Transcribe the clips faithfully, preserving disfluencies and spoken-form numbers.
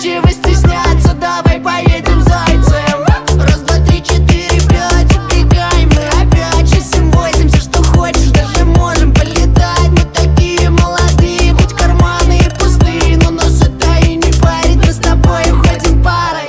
нечего стесняться, давай поедем зайцем. Раз, два, три, четыре, пять, убегаем мы опять. Шесть, семь, восемь, все что хочешь, даже можем полетать. Мы такие молодые, хоть карманы и пустые, но нас это и не парит, мы с тобой уходим парой.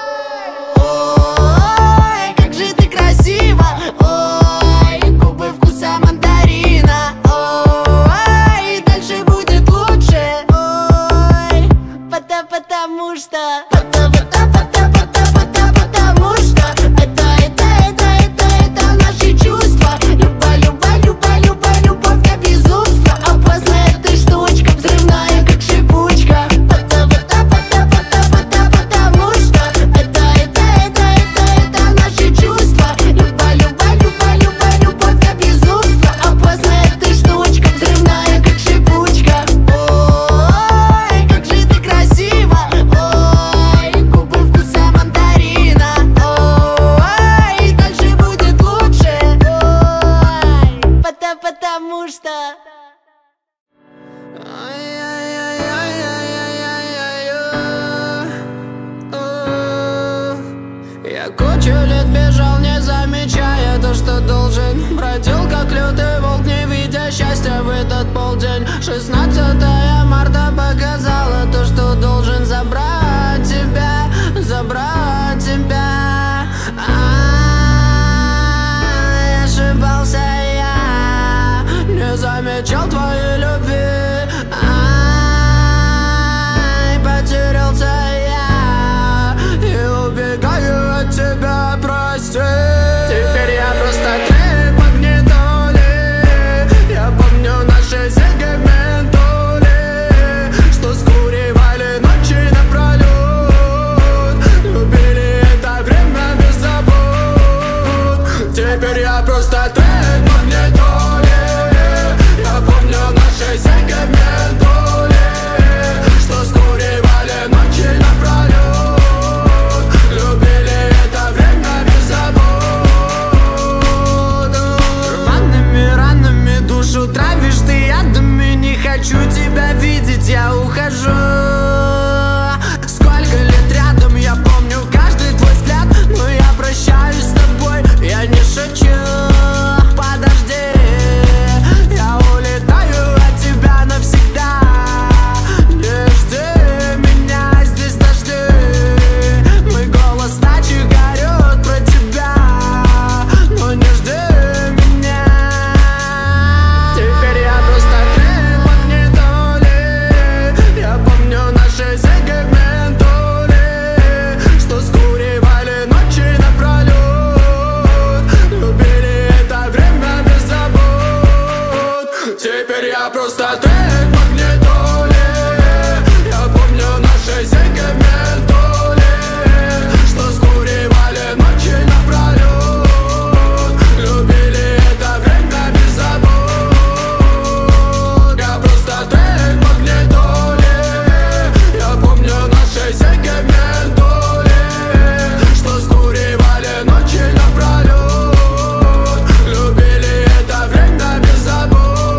Ой, как же ты красива, ой, губы вкуса мандарина. Ой, дальше будет лучше, ой, пота- потому что пота- пота- пота- пота- пота- потому что это, это, это, это, это наши чувства. Люба, люба, люба, люба, любовь до безумства. Опасная эта штучка, взрывная как шипучка. Пота- пота- пота- пота- пота- потому что это, это, это, это, это наши чувства. Люба, люба, люба, люба, любовь до безумства. Опасная эта штучка, взрывная как шипучка. Ой, как же ты красива, ой, губы вкуса мандарина. Ой, дальше будет лучше, ой, пота- потому что я кучу лет бежал, не замечая то, что должен. Бродил как лютый волк, не видя счастья в этот полдень. Шестнадцатое марта показала то, что должен забрать тебя, забрать тебя. А, ошибался я, не замечал твоей любви. Ай, потерялся я и убегаю от тебя, прости. Теперь я просто трек магнитоли. Я помню наши сегменты, что скуривали ночи напролет. Любили это время без забот. Теперь я просто трек магнитоли. Я помню наши сегменты, что скуривали ночи напролет. Любили это время без забот. Рваными ранами душу травишь ты ядами. Не хочу тебя видеть, я ухожу. Сколько лет рядом, я помню каждый твой взгляд. Но я прощаюсь с тобой, я не шучу. Подожди, я улетаю от тебя навсегда. Не жди меня, здесь дожди. Мой голос ночи горет про тебя, но не жди меня. Теперь я просто трек магнитоли. Я помню наши сегменты, что скуривали ночи напролет. Любили это время без забот. Теперь я просто трек магнитоли. Я помню наши сегменты, что скуривали ночи напролет. Любили это время без забот. Я просто трек магнитоли. Я помню наши сегменты, что скуривали ночи напролет. Любили это время без забот.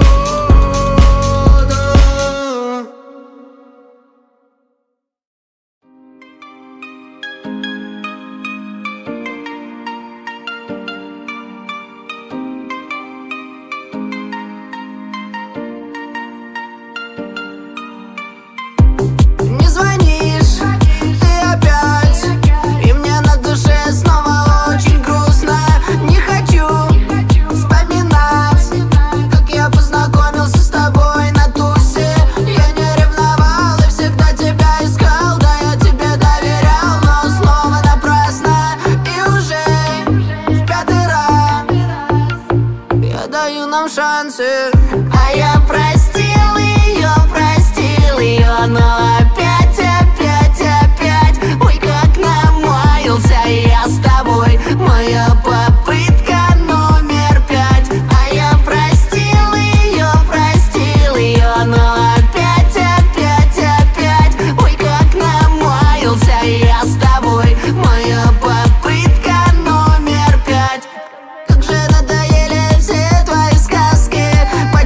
не звонишь ты опять, и мне на душе снова очень грустно. Не хочу вспоминать, как я познакомился с тобой на тусе. Я не ревновал и всегда тебя искал, да я тебе доверял, но снова напрасно. И уже в пятый раз я даю нам шансы. А я простил ее, простил ее, но опять, опять, опять. Ой, как намаялся я с тобой. Моя попытка номер пять. А я простил ее, простил ее, но опять, опять, опять. Ой, как намаялся я с тобой. Моя попытка номер пять. Как же надоели все твои сказки.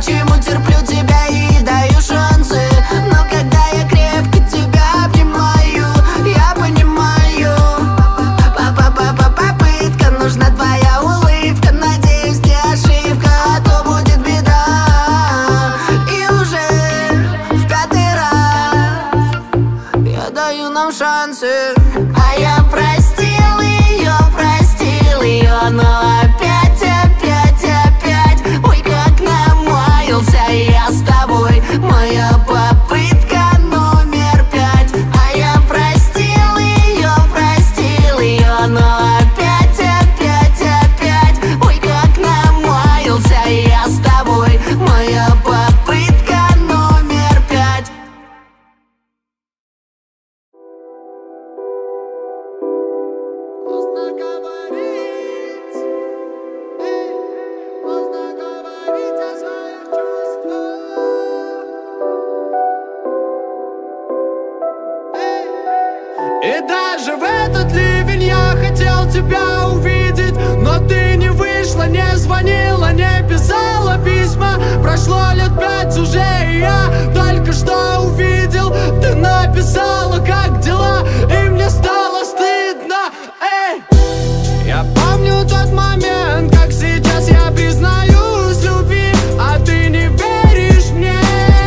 шансы. А я простил ее, простил ее, но опять, опять, опять. Ой, как намаялся я с тобой. Моя попытка номер пять. А я простил ее, простил ее, но опять, опять, опять. Ой, как намаялся я с тобой. Моя попытка номер пять. Поздно говорить, эй, поздно говорить о своих чувствах, эй. И даже в этот ливень я хотел тебя увидеть, но ты не вышла, не звонила, не писала письма. Прошло лет пять уже, и я только что увидел. Ты написала, как дела, и мне стало стыдно, эй. Я помню тот момент, как сейчас я признаюсь в любви, а ты не веришь мне.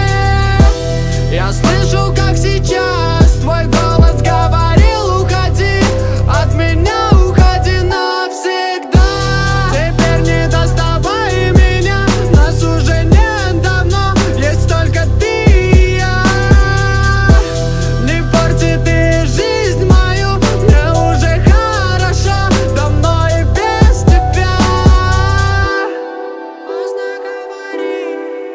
Я слышу, как сейчас твой голос говорил: уходи от меня, уходи навсегда. Теперь не доставай меня, нас уже нет давно, есть только ты и я. Не порти ты жизнь мою, мне уже хорошо, давно и без тебя. Поздно говорить,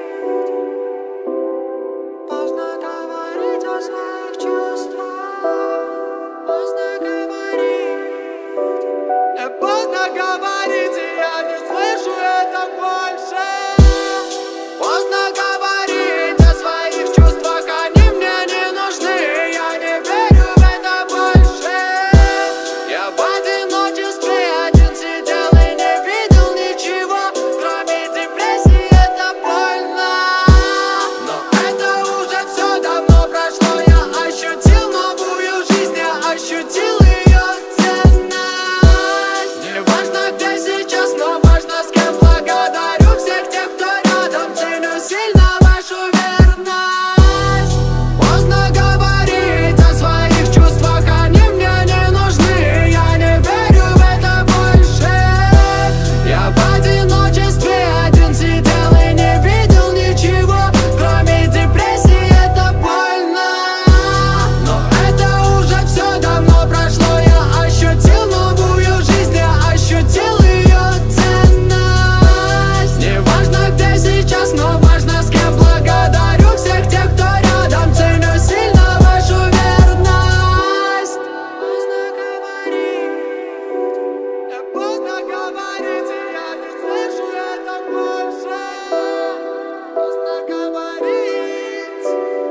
поздно говорить о своих чувствах. Поздно говорить, мне поздно говорить, и я не слышу это больше. Поздно говорить о своих чувствах, они мне не нужны, я не верю в это больше. Я в одиночестве один сидел и не видел ничего, кроме депрессии, это больно. Но это уже все давно прошло, я ощутил новую жизнь, я ощутил ее ценность. Не важно где сейчас, но важно с кем. Благодарю всех тех, кто рядом, ценю сильно вашу верность. Поздно говорить о своих чувствах, они мне не нужны, я не верю в это больше. Я в одиночестве один сидел и не видел ничего, кроме депрессии, это больно. Но это уже все давно прошло, я ощутил новую жизнь, я ощутил ее ценность. Не важно где сейчас, но важно с кем. Благодарю всех тех, кто рядом, ценю сильно вашу верность. Поздно говорить, мне поздно говорить, и я не слышу это больше. Поздно говорить,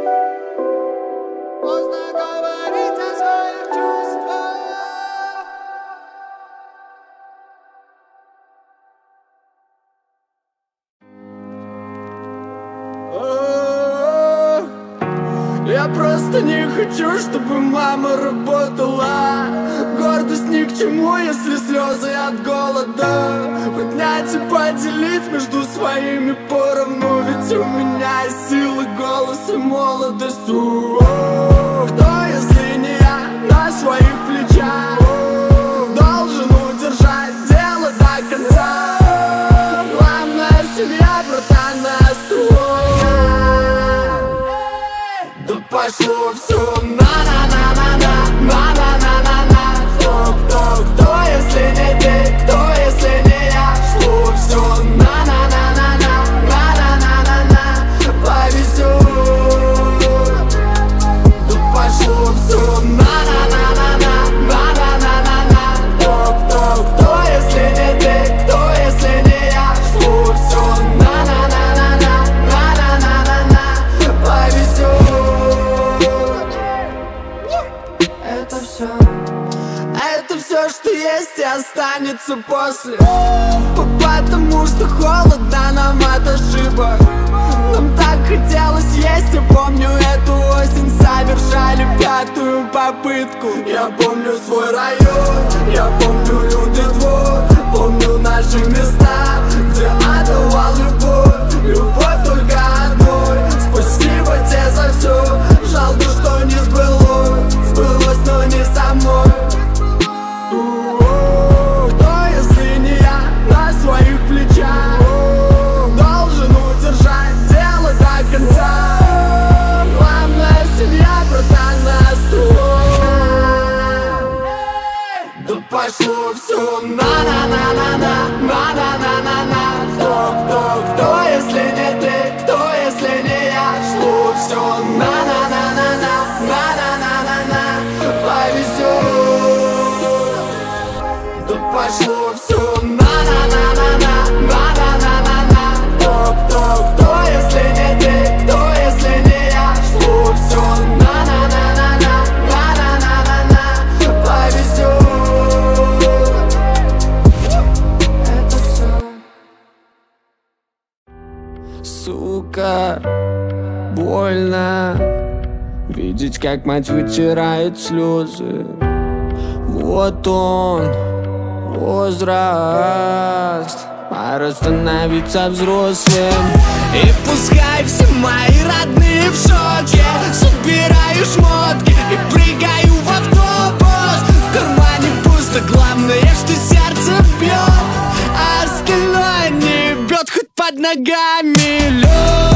поздно говорить о своих чувствах. О, Я просто не хочу, чтобы мама работала. Гордость ни к чему, если слезы от голода. Поднять и поделить между своими поровну, ведь у меня есть силы, голос и молодость. О, Кто, если не я, на своих плечах должен удержать дело до конца? Главное семья, братан, нас двое. Да пошло все на-на-на-на-на, на-на-на-на-на. Кто, кто, кто, если не ты, кто, если не я? Шло все на-на-на-на-на, на-на-на-на-на. Повезет. Да пошло все на-на-на-на-на, на-на-на-на-на. Кто, кто, кто, если не ты, кто, если не я? Шло все на-на-на-на-на, на-на-на-на-на. Повезет. Это все, это все, что есть и останется после. Потому что холодно нам от ошибок. Нам так хотелось есть, я помню эту осень. Совершали пятую попытку. Я помню свой район, я помню Людный двор. Помню наши места, где отдавал любовь. Любовь только одной. Спасибо тебе за все, жалко, что не сбылось. Сбылось всю на-на-на-на-на, на-на-на-на-на. Кто, кто, кто, если не ты, кто, если не я? Жду всю на-на-на-на-на, на-на-на-на-на. Повезет, да пошло всю на-на-на-на-на, на-на-на-на-на. Кто, кто, кто, если не ты, кто, если не я? Жду всю на-на-на-на-на, на-на-на-на-на. Повезет, это все. Сука, больно видеть, как мать вытирает слезы. Вот он, возраст, пора становиться взрослым. И пускай все мои родные в шоке, собираю шмотки и прыгаю в автобус. В кармане пусто, главное, что сердце бьет, а остальное не бьет, хоть под ногами лед.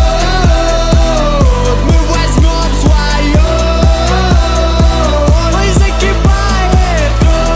Мы возьмем свое, ой, закипает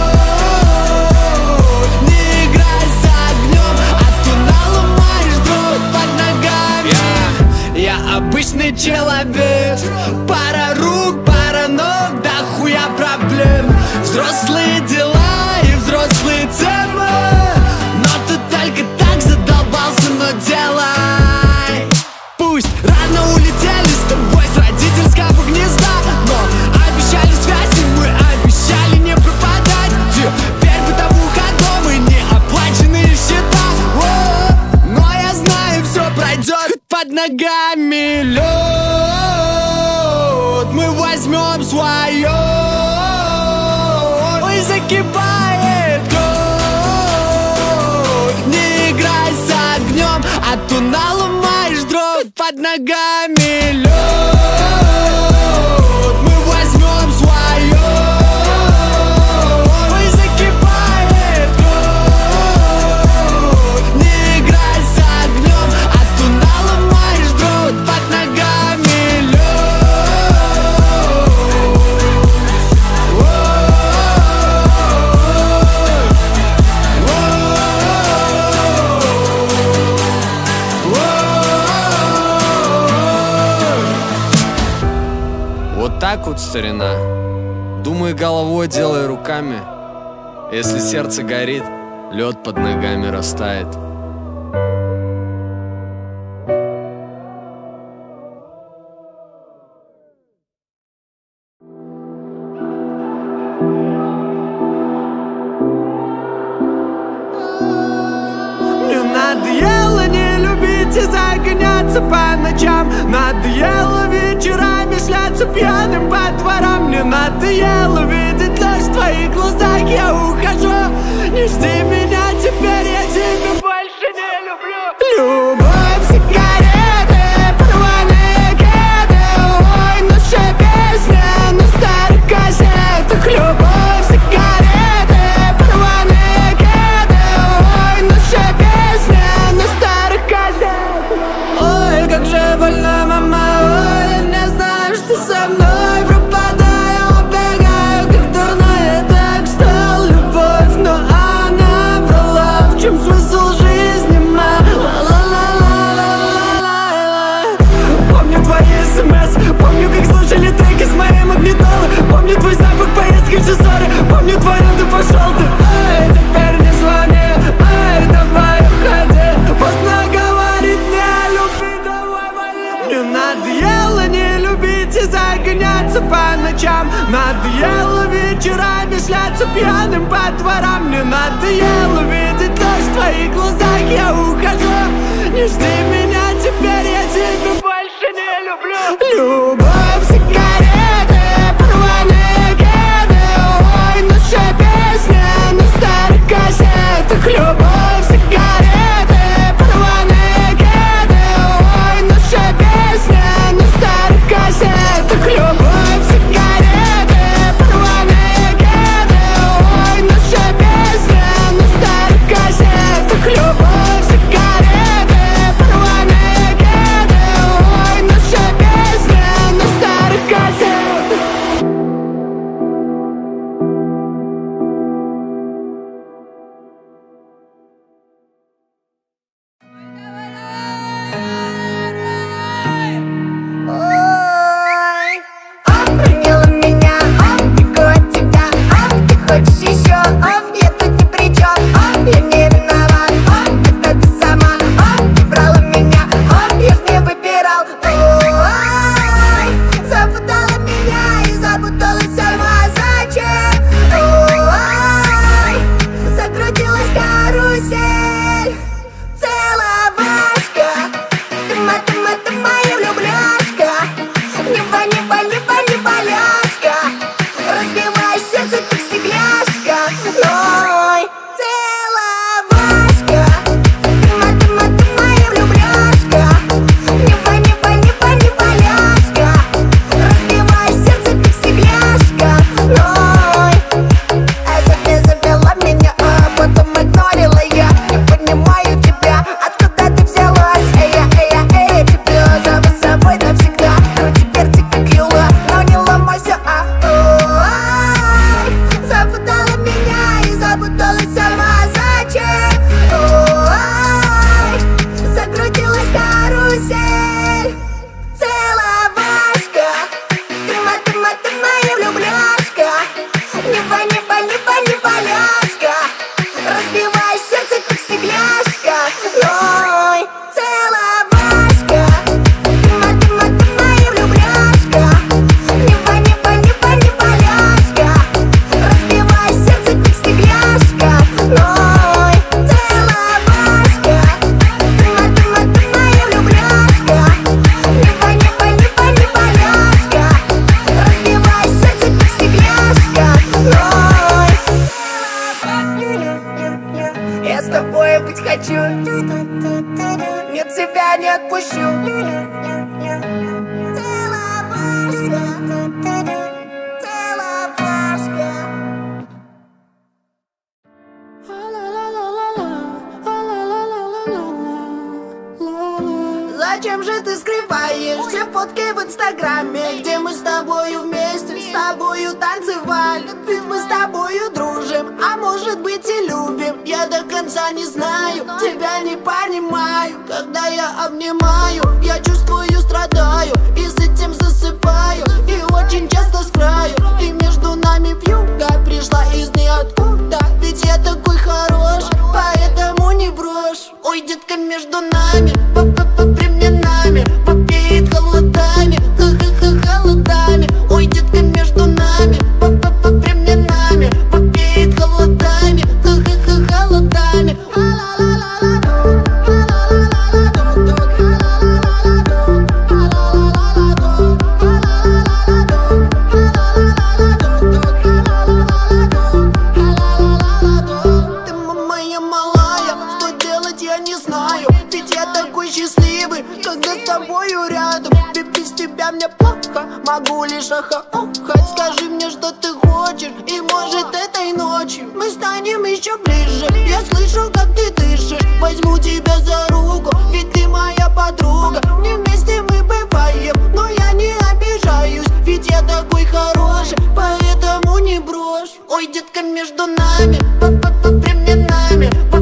кровь. Не играй с огнем, а то наломаешь дров под ногами. Я, я обычный человек, пара рук, пара ног, да хуя проблем. Взрослые дела и взрослые темы, но ты только так задолбался, но делай. Пусть рано улетели с тобой с родительского гнезда, но обещали связь, и мы обещали не пропадать. Теперь бытовуха дома и неоплаченные счета. О, но я знаю, все пройдет, хоть под ногами лед. Мы возьмем свое, ой, закипает кровь. Не играй с огнем, а то наломаешь дров под ногами лед. Мы возьмем свое, ой, закипает кровь. Не играй с огнем, а то наломаешь дров под ногами лед. Вот так вот, старина. Думай головой, делай руками. Если сердце горит, лед под ногами растает. Мне надоело не любить и загоняться по ночам. Надоело вечерами шляться пьяным по дворам. Мне надоело видеть ложь в твоих глазах. Я ухожу, не жди меня теперь, я тебя больше не люблю. Любовь, сигареты, порванные кеды, ой, наша песня на старых кассетах. Любовь, сигареты, порванные кеды, ой, наша песня на старых кассетах. Ой, как же больно, мама, ой, я не знаю, что со мной. Пропадаю, убегаю, как дурная, так стал любовь, но она врала. В чем смысл жизни, ма? Ла-ла-ла-ла-ла-ла-ла. Помню твои смс, помню, как слушали треки с моей магнитолы. Помню твой запах поездки в Чесоре, помню твой рот, и пошел ты. Эй, теперь не звони, эй, давай уходи. Поздно говорить не люби, давай вали. Мне надоело не любить и загоняться по ночам. Надоело вечерами шляться пьяным по дворам. Мне надоело видеть ложь в твоих глазах. Я ухожу, не жди меня теперь, я тебя больше не люблю. Любовь, сигареты, порванные кеды, ой, наша песня на старых кассетах. Любовь, сигареты, порванные кеды, ой, наша песня на старых кассетах. Любовь, сигареты, порванные кеды, ой, наша песня на старых кассетах. Любовь, сигареты, порванные кеды, ой, наша песня на ранила меня, оп, бегу от тебя, оп, ты хочешь еще, оп, я тут ни при чем, оп, я не виноват, оп, это ты сама, оп, ты брала меня, оп, я ж не выбирал, ой, запутала меня и запуталась сама, зачем, ой, закрутилась карусель, целовашка, ты моя, ты моя, ты моя влюбляшка, неба, неба, неба, неба, ляшка, разбивай сердце, как стекляшка, ой, целовашка, ты моя, ты моя, ты моя влюбляшка, неба, неба, неба, неба, ляшка, разбивай сердце, как стекляшка, ой, это ты завела меня, а потом игнорила я, не понимаю тебя, откуда ты взялась, эй, я, эй, я, эй, я тебя зову с собой навсегда, крути перцы, как юла, но не ломайся, а, ой, запутала меня и запуталась сама, зачем, ой, закрутилась карусель, целовашка, ты моя, ты моя, ты моя влюбляшка, неба, неба, неба, неба, ляшка, разбивай сердце, как стекляшка, ой, целовашка, ты моя, ты моя, ты моя влюбляшка, неба, неба, неба, неба, ляшка, разбивай сердце, как стекляшка, ой, целовашка, ты моя, ты моя, ты моя влюбляшка, неба, неба, неба, неба, ляшка, разбивай сердце, как стекляшка, ой, я с тобой быть хочу, нет, тебя не отпущу. Целовашка, целовашка. Зачем же ты скрываешь все фотки в инстаграме, где мы с тобою вместе, с тобою танцевали, ведь мы с тобою дружим, а может быть и любим. Я до конца не знаю, тебя не понимаю. Когда я обнимаю, я чувствую, страдаю, и с этим засыпаю, и очень часто с краю. И между нами вьюга пришла из ниоткуда, ведь я такой хорош, поэтому не брошь. Ой, детка, между нами по временами попеет холодами, ха-ха-ха, холодами. Ой, детка, между нами по временами попеет холодами, ха-ха-ха, холодами. Ты моя малая, что делать я не знаю, ведь я такой счастливый, когда с тобою рядом. Ведь без тебя мне плохо, могу лишь ахаохать. Скажи мне, что ты хочешь, и может этой ночью мы станем еще ближе. Я слышу, как ты дышишь, возьму тебя за руку, ведь ты моя подруга. Не вместе мы бываем, но я не обижаюсь, ведь я такой хороший, поэтому не брошь. Ой, детка, между нами по временами